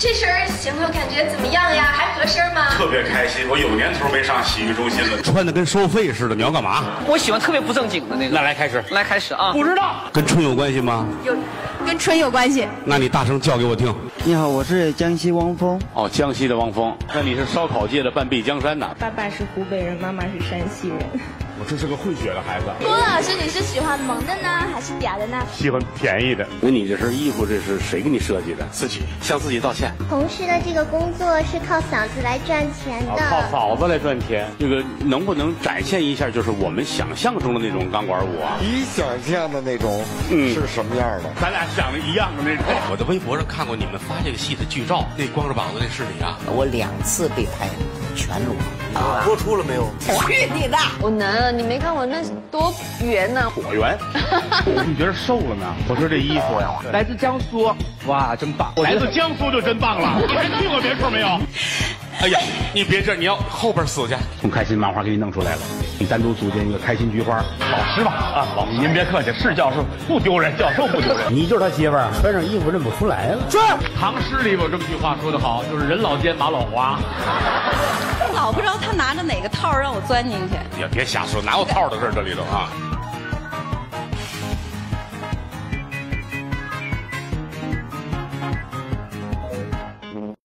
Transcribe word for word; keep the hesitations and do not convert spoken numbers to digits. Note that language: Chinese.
这身行头感觉怎么样呀？还合身吗？ 特别开心，我有年头没上洗浴中心了， 穿的跟收费似的，你要干嘛？ 我喜欢特别不正经的那种。 那来开始， 来开始啊！ 不知道跟春有关系吗？ 有，跟春有关系。 那你大声叫给我听。 你好，我是江西汪峰。 哦，江西的汪峰，那你是烧烤界的半壁江山呐？ 爸爸是湖北人，妈妈是山西人。 我这是个会学的孩子。 郭老师，你是喜欢萌的呢，还是嗲的呢？ 喜欢便宜的。那你这身衣服，这是谁给你设计的？自己向自己道歉。 从事的这个工作是靠嗓子来赚钱的。 靠嫂子来赚钱，这个能不能展现一下，就是我们想象中的那种钢管舞啊？ 你想象的那种，嗯，是什么样的？ 咱俩想的一样的那种。 我在微博上看过你们发这个戏的剧照，那光着膀子那是你啊？ 我两次被拍全裸。 啊，播出了没有？ 去你的！ 我能，你没看我那多圆呢？ 椭圆。你觉得瘦了呢？我说这衣服呀， 来自江苏，哇，真棒！ 来自江苏就真棒了。你还去过别处没有？哎呀，你别这，你要后边死去。从开心漫画给你弄出来了，你单独组建一个开心菊花。老师吧，啊，老师您别客气，是教授不丢人，教授不丢人。 你就是他媳妇儿，穿上衣服认不出来了。 是唐诗里有这么句话说得好，就是人老奸马老花。 老不知道他拿着哪个套让我钻进去。 也别瞎说，哪有套的事这里头啊。